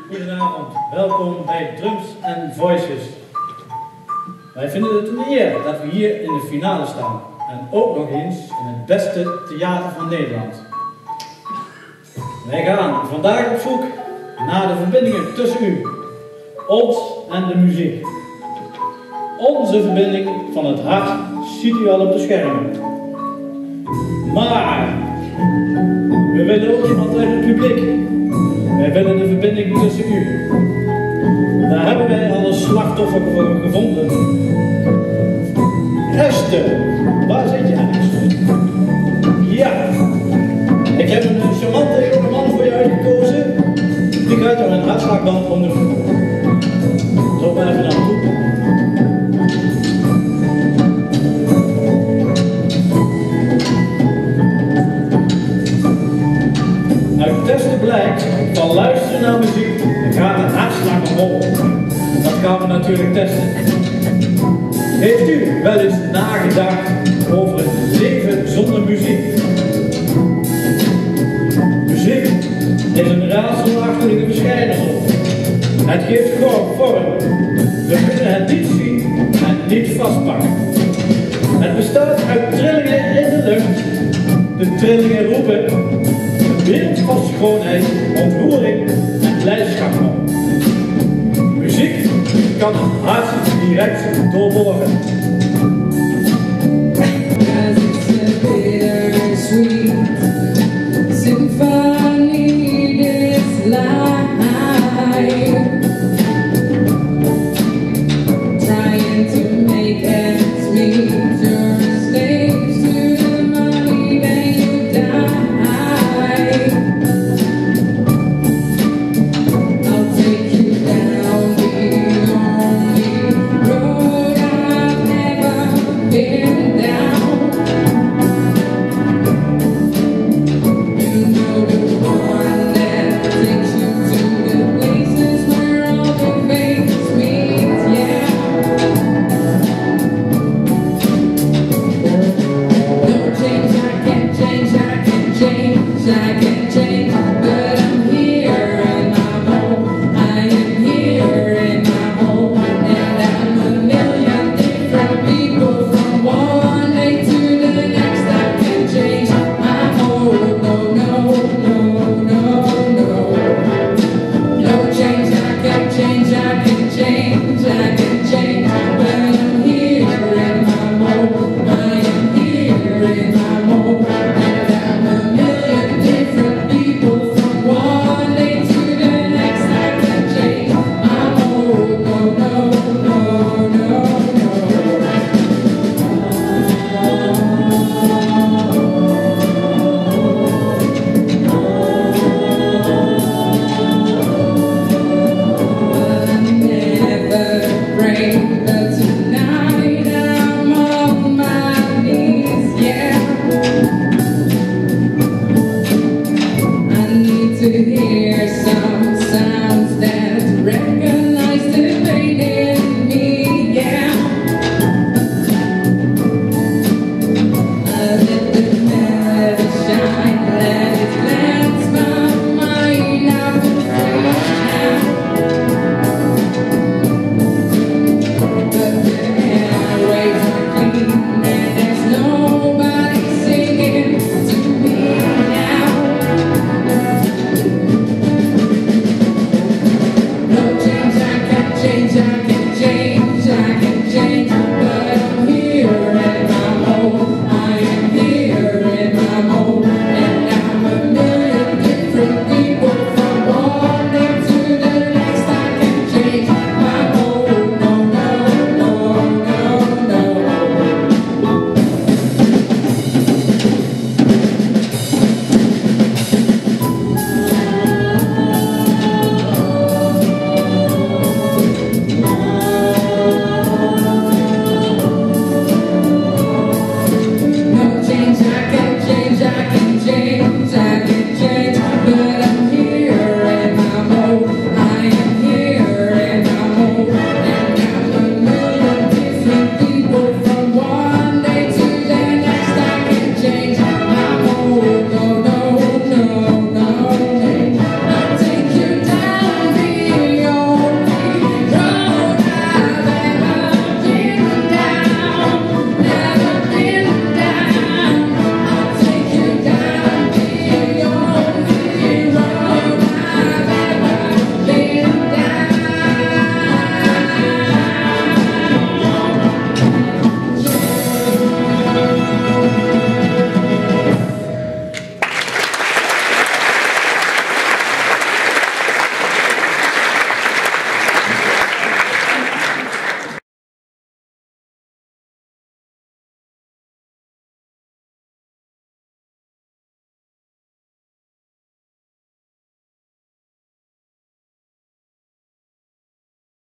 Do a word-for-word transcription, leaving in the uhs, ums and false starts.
Goedenavond, welkom bij Drums and Voices. Wij vinden het een eer dat we hier in de finale staan en ook nog eens in het beste theater van Nederland. Wij gaan vandaag op zoek naar de verbindingen tussen u, ons en de muziek. Onze verbinding van het hart ziet u al op de schermen. Maar we willen ook iemand uit het publiek. Wij willen de verbinding tussen u. Daar hebben wij al een slachtoffer voor gevonden. Esther, waar zit je eigenlijk? Ja, ik heb een charmante jonge man voor je uitgekozen. Die gaat er een hartslagband onderzoeken. Loop maar even naartoe. Uit testen blijkt, van luisteren naar muziek, dan gaat de hartslag omhoog. Dat gaan we natuurlijk testen. Heeft u wel eens nagedacht over een leven zonder muziek? Muziek is een raadselachtige verschijnsel. Het geeft gewoon vorm. We kunnen het niet zien en niet vastpakken. Het bestaat uit trillingen in de lucht. De trillingen roepen een beeld van schoonheid, ontroering en blijdschap op. Muziek kan het hart direct doorboren. To